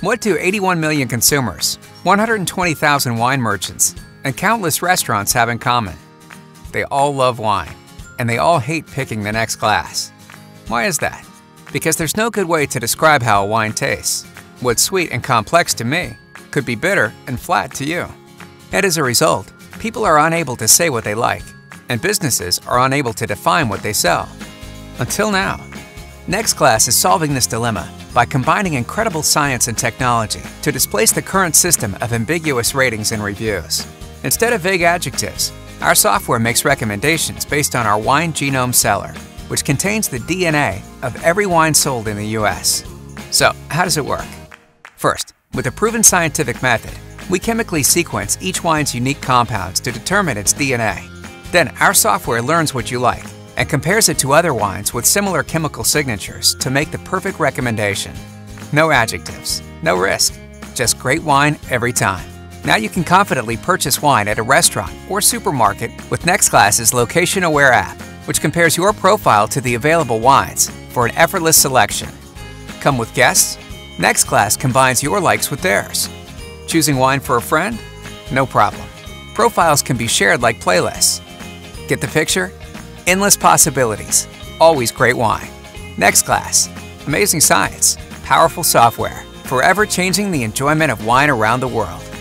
What do 81 million consumers, 120,000 wine merchants, and countless restaurants have in common? They all love wine, and they all hate picking the next glass. Why is that? Because there's no good way to describe how a wine tastes. What's sweet and complex to me could be bitter and flat to you. And as a result, people are unable to say what they like, and businesses are unable to define what they sell. Until now. NextGlass is solving this dilemma by combining incredible science and technology to displace the current system of ambiguous ratings and reviews. Instead of vague adjectives, our software makes recommendations based on our Wine Genome Cellar, which contains the DNA of every wine sold in the US. So, how does it work? First, with a proven scientific method, we chemically sequence each wine's unique compounds to determine its DNA. Then, our software learns what you like and compares it to other wines with similar chemical signatures to make the perfect recommendation. No adjectives, no risk, just great wine every time. Now you can confidently purchase wine at a restaurant or supermarket with NextGlass's location-aware app, which compares your profile to the available wines for an effortless selection. Come with guests? NextGlass combines your likes with theirs. Choosing wine for a friend? No problem. Profiles can be shared like playlists. Get the picture? Endless possibilities. Always great wine. NextGlass. Amazing science. Powerful software. Forever changing the enjoyment of wine around the world.